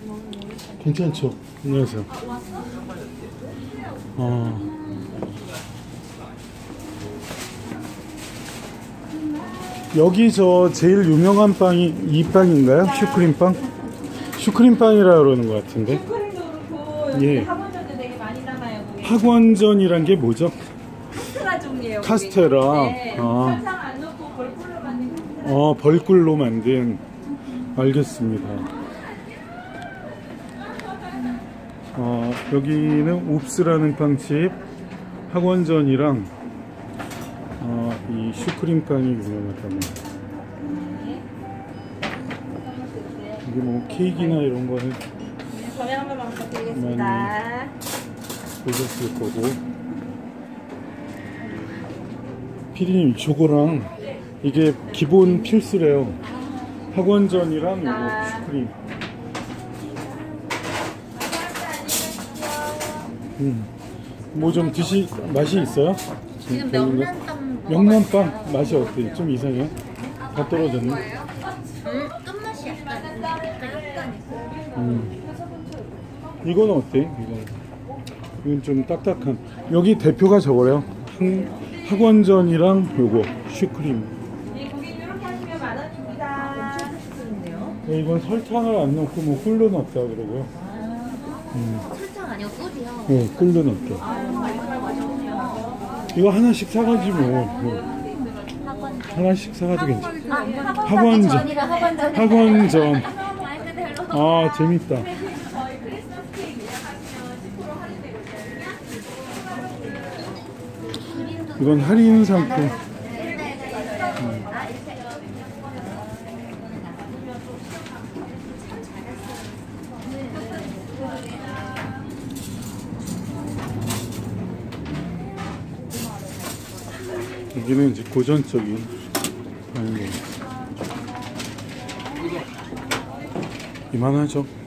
괜찮죠? 안녕하세요. 여기 저 제일 유명한 빵이 이 빵인가요? 슈크림빵? 슈크림빵이라 그러는 것 같은데. 슈크림도 그렇고 예. 학원전도 되게 많이 남아요. 거기. 학원전이란 게 뭐죠? 카스테라 종이에요. 카스테라. 네. 설탕 안 넣고 벌꿀로 만든 카스테라. 벌꿀로 만든. 알겠습니다. 여기는 옵스라는 빵집, 학원전이랑 이 슈크림빵이 유명하다고. 이게 뭐 케이크나 이런 거는 저녁 한 번만 부탁드리겠습니다. 보셨을 거고. 피디님, 저거랑 이게 기본 필수래요. 학원전이랑 이거 슈크림. 뭐 좀 맛이 있어요? 지금 명란빵 명란빵 맛이 어때? 좀 이상해요? 다 떨어졌네. 끝맛이 약간 이거는 어때? 이건 좀 딱딱한. 여기 대표가 저거래요. 학원전이랑 요거 슈크림. 네, 고객 이렇게 하시면 10,000원입니다. 이건 설탕을 안 넣고 뭐 꿀로 넣었다 그러고요. 설탕 아니고 꿀이요. 네, 꿀로 넣을게. 이거 하나씩 사가지고 하나씩 사가도 괜찮아. 학원전. 학원전. 재밌다. 이건 할인 상품. 여기는 이제 고전적인 이만하죠.